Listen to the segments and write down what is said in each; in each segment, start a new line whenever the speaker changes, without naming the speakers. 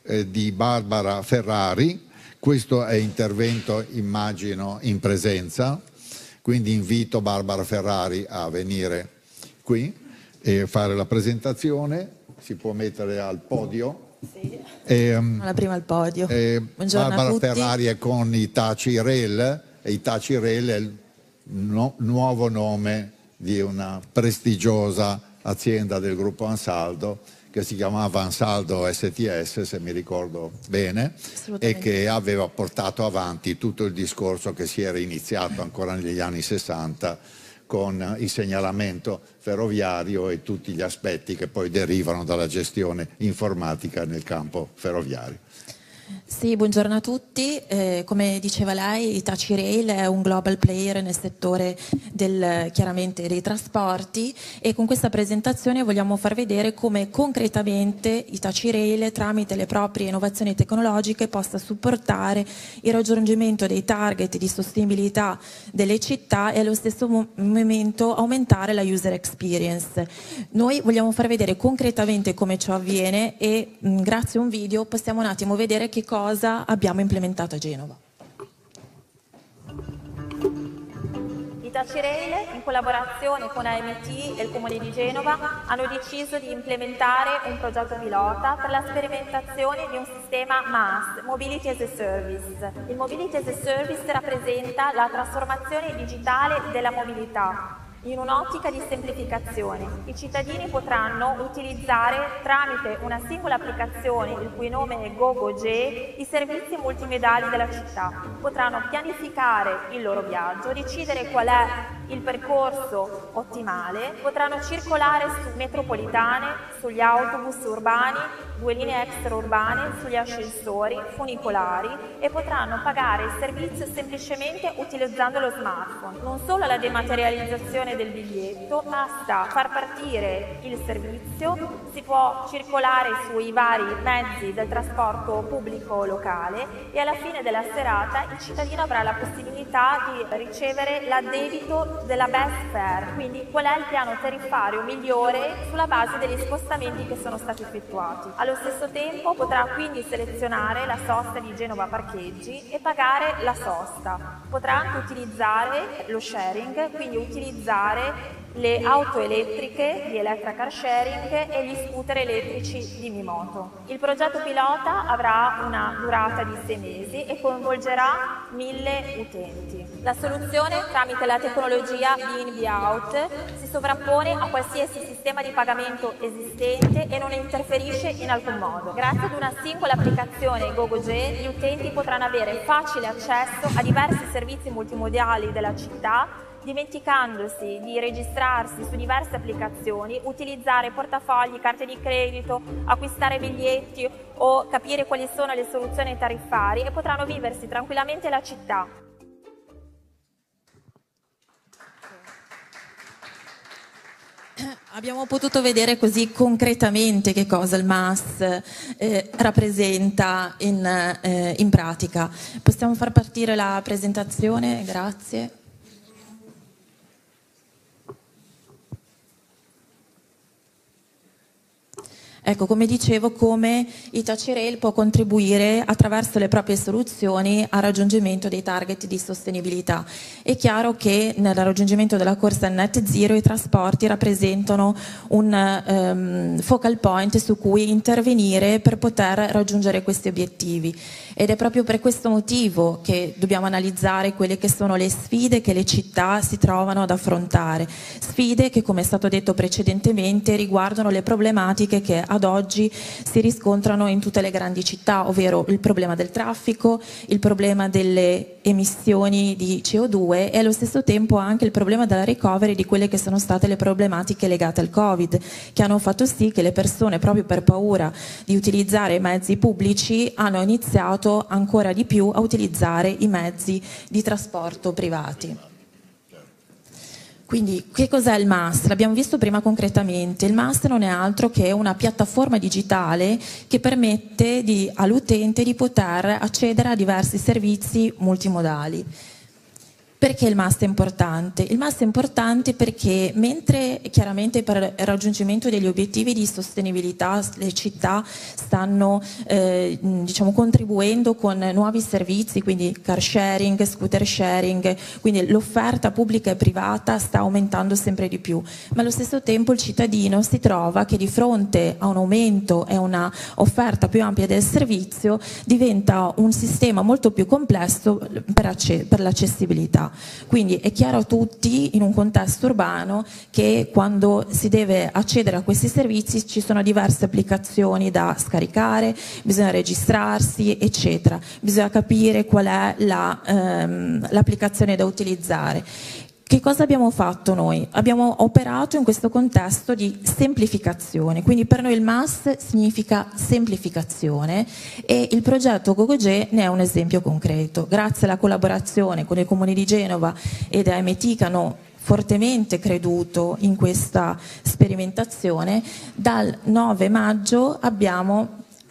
di Barbara Ferrari. Questo è intervento, immagino, in presenza, quindi invito Barbara Ferrari a venire qui e fare la presentazione. Si può mettere al podio.
Sì, la prima al podio. Buongiorno
Barbara
a tutti.
Ferrari è con Hitachi Rail, e Hitachi Rail è il nuovo nome di una prestigiosa azienda del gruppo Ansaldo che si chiamava Ansaldo STS, se mi ricordo bene, e che aveva portato avanti tutto il discorso che si era iniziato ancora negli anni 60 con il segnalamento ferroviario e tutti gli aspetti che poi derivano dalla gestione informatica nel campo ferroviario.
Sì, buongiorno a tutti. Come diceva lei, Hitachi Rail è un global player nel settore chiaramente dei trasporti, e con questa presentazione vogliamo far vedere come concretamente Hitachi Rail, tramite le proprie innovazioni tecnologiche, possa supportare il raggiungimento dei target di sostenibilità delle città e allo stesso momento aumentare la user experience. Noi vogliamo far vedere concretamente come ciò avviene e grazie a un video possiamo un attimo vedere che cosa abbiamo implementato a Genova.
Hitachi Rail, in collaborazione con AMT e il Comune di Genova, hanno deciso di implementare un progetto pilota per la sperimentazione di un sistema MaaS, Mobility as a Service. Il Mobility as a Service rappresenta la trasformazione digitale della mobilità in un'ottica di semplificazione. I cittadini potranno utilizzare tramite una singola applicazione, il cui nome è GoGoG, i servizi multimediali della città. Potranno pianificare il loro viaggio, decidere qual è il percorso ottimale, potranno circolare su metropolitane, sugli autobus urbani, 2 linee extraurbane, sugli ascensori, funicolari, e potranno pagare il servizio semplicemente utilizzando lo smartphone. Non solo la dematerializzazione del biglietto, basta far partire il servizio, si può circolare sui vari mezzi del trasporto pubblico locale e alla fine della serata il cittadino avrà la possibilità di ricevere l'addebito della best fare, quindi qual è il piano tariffario migliore sulla base degli spostamenti che sono stati effettuati. Allo stesso tempo potrà quindi selezionare la sosta di Genova Parcheggi e pagare la sosta. Potrà anche utilizzare lo sharing, quindi utilizzare le auto elettriche di Electra Car Sharing e gli scooter elettrici di Mimoto. Il progetto pilota avrà una durata di 6 mesi e coinvolgerà 1000 utenti. La soluzione, tramite la tecnologia B-in B-out, si sovrappone a qualsiasi sistema di pagamento esistente e non interferisce in alcun modo. Grazie ad una singola applicazione GoGoG, gli utenti potranno avere facile accesso a diversi servizi multimodiali della città, dimenticandosi di registrarsi su diverse applicazioni, utilizzare portafogli, carte di credito, acquistare biglietti o capire quali sono le soluzioni tariffarie, e potranno viversi tranquillamente la città.
Abbiamo potuto vedere così concretamente che cosa il MaaS rappresenta in pratica. Possiamo far partire la presentazione? Grazie. Ecco, come dicevo, come Hitachi Rail può contribuire attraverso le proprie soluzioni al raggiungimento dei target di sostenibilità. È chiaro che nel raggiungimento della corsa net zero i trasporti rappresentano un focal point su cui intervenire per poter raggiungere questi obiettivi. Ed è proprio per questo motivo che dobbiamo analizzare quelle che sono le sfide che le città si trovano ad affrontare. Sfide che, come è stato detto precedentemente, riguardano le problematiche che ad oggi si riscontrano in tutte le grandi città, ovvero il problema del traffico, il problema delle emissioni di CO2 e allo stesso tempo anche il problema della recovery di quelle che sono state le problematiche legate al Covid, che hanno fatto sì che le persone, proprio per paura di utilizzare i mezzi pubblici, hanno iniziato ancora di più a utilizzare i mezzi di trasporto privati. Quindi che cos'è il MaaS? L'abbiamo visto prima concretamente. Il MaaS non è altro che una piattaforma digitale che permette all'utente di poter accedere a diversi servizi multimodali. Perché il MAST è importante? Il MAST è importante perché mentre chiaramente per il raggiungimento degli obiettivi di sostenibilità le città stanno diciamo, contribuendo con nuovi servizi, quindi car sharing, scooter sharing, quindi l'offerta pubblica e privata sta aumentando sempre di più, ma allo stesso tempo il cittadino si trova che di fronte a un aumento e una offerta più ampia del servizio diventa un sistema molto più complesso per l'accessibilità. Quindi è chiaro a tutti in un contesto urbano che quando si deve accedere a questi servizi ci sono diverse applicazioni da scaricare, bisogna registrarsi eccetera, bisogna capire qual è l'applicazione da utilizzare. Che cosa abbiamo fatto noi? Abbiamo operato in questo contesto di semplificazione, quindi per noi il MAST significa semplificazione e il progetto GoGoGe ne è un esempio concreto. Grazie alla collaborazione con il Comune di Genova e da AMT che hanno fortemente creduto in questa sperimentazione, dal 9 maggio abbiamo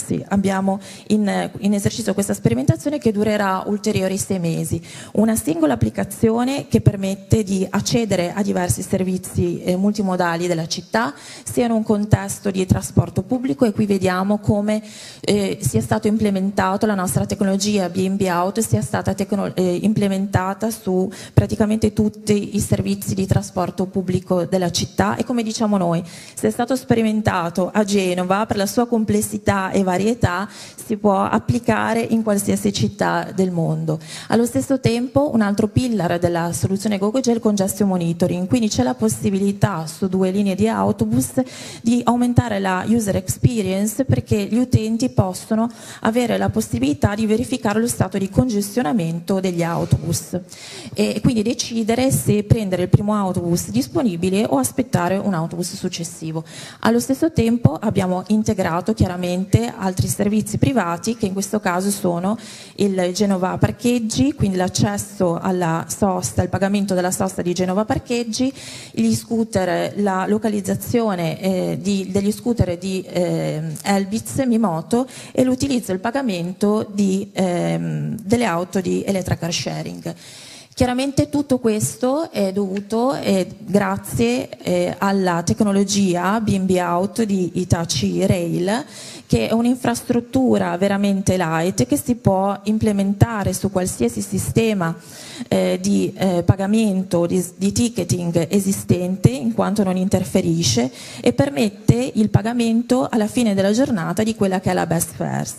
in esercizio questa sperimentazione che durerà ulteriori 6 mesi. Una singola applicazione che permette di accedere a diversi servizi multimodali della città, sia in un contesto di trasporto pubblico, e qui vediamo come sia stato implementato la nostra tecnologia B&B Out, sia stata implementata su praticamente tutti i servizi di trasporto pubblico della città, e come diciamo noi, se è stato sperimentato a Genova per la sua complessità e varietà si può applicare in qualsiasi città del mondo. Allo stesso tempo un altro pillar della soluzione GoGoGe è il congestion monitoring, quindi c'è la possibilità su 2 linee di autobus di aumentare la user experience perché gli utenti possono avere la possibilità di verificare lo stato di congestionamento degli autobus e quindi decidere se prendere il primo autobus disponibile o aspettare un autobus successivo. Allo stesso tempo abbiamo integrato chiaramente altri servizi privati che in questo caso sono il Genova Parcheggi, quindi l'accesso alla sosta, il pagamento della sosta di Genova Parcheggi, gli scooter, la localizzazione degli scooter di Elbitz, Mimoto, e l'utilizzo e il pagamento delle auto di Elettra Car Sharing. Chiaramente tutto questo è dovuto grazie alla tecnologia B&B Out di Hitachi Rail, che è un'infrastruttura veramente light che si può implementare su qualsiasi sistema di pagamento, di ticketing esistente, in quanto non interferisce e permette il pagamento alla fine della giornata di quella che è la best fares.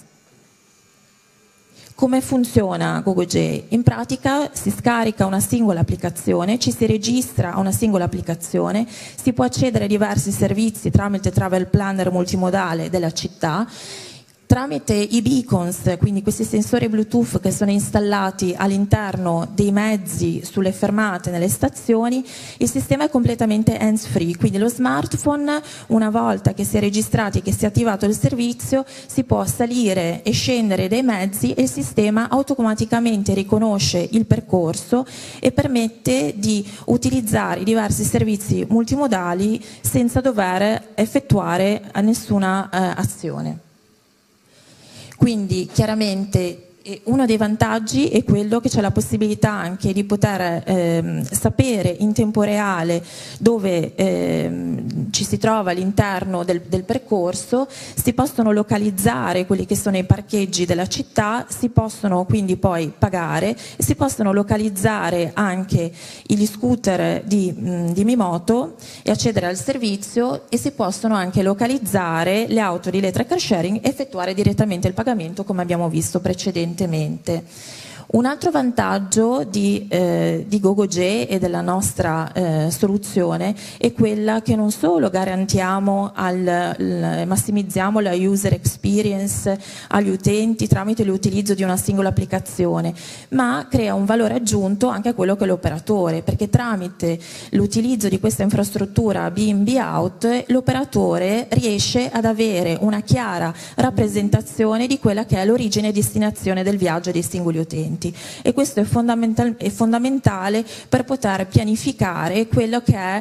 Come funziona GoGoGe? In pratica si scarica una singola applicazione, ci si registra a una singola applicazione, si può accedere a diversi servizi tramite travel planner multimodale della città, tramite i beacons, quindi questi sensori Bluetooth che sono installati all'interno dei mezzi, sulle fermate, nelle stazioni. Il sistema è completamente hands-free, quindi lo smartphone, una volta che si è registrati e che si è attivato il servizio, si può salire e scendere dai mezzi e il sistema automaticamente riconosce il percorso e permette di utilizzare i diversi servizi multimodali senza dover effettuare nessuna azione. Quindi chiaramente uno dei vantaggi è quello che c'è la possibilità anche di poter sapere in tempo reale dove ci si trova all'interno del percorso, si possono localizzare quelli che sono i parcheggi della città, si possono quindi poi pagare e si possono localizzare anche gli scooter di Mimoto e accedere al servizio, e si possono anche localizzare le auto di Elettra Car Sharing e effettuare direttamente il pagamento come abbiamo visto precedentemente. Un altro vantaggio di GoGoGe e della nostra soluzione è quella che non solo garantiamo massimizziamo la user experience agli utenti tramite l'utilizzo di una singola applicazione, ma crea un valore aggiunto anche a quello che è l'operatore, perché tramite l'utilizzo di questa infrastruttura B&B Out l'operatore riesce ad avere una chiara rappresentazione di quella che è l'origine e destinazione del viaggio dei singoli utenti. documenti, e questo è fondamentale per poter pianificare quello che è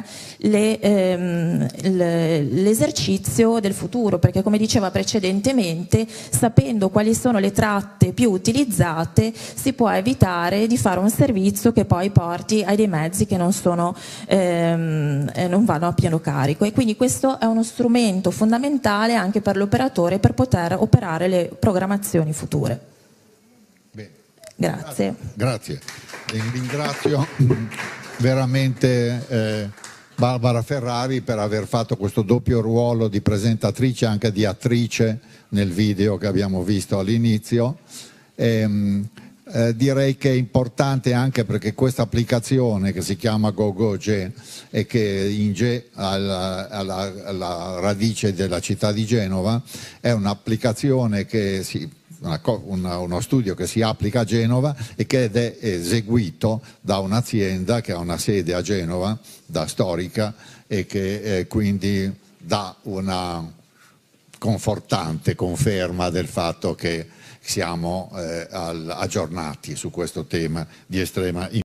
l'esercizio del futuro, perché come diceva precedentemente, sapendo quali sono le tratte più utilizzate si può evitare di fare un servizio che poi porti ai dei mezzi che non vanno a pieno carico, e quindi questo è uno strumento fondamentale anche per l'operatore per poter operare le programmazioni future.
Bene.
Grazie.
Grazie. Ringrazio veramente Barbara Ferrari per aver fatto questo doppio ruolo di presentatrice e anche di attrice nel video che abbiamo visto all'inizio. Direi che è importante anche perché questa applicazione che si chiama GoGoGe e che in Ge alla radice della città di Genova è un'applicazione che uno studio che si applica a Genova e che è eseguito da un'azienda che ha una sede a Genova, da storica, e che quindi dà una confortante conferma del fatto che siamo aggiornati su questo tema di estrema importanza.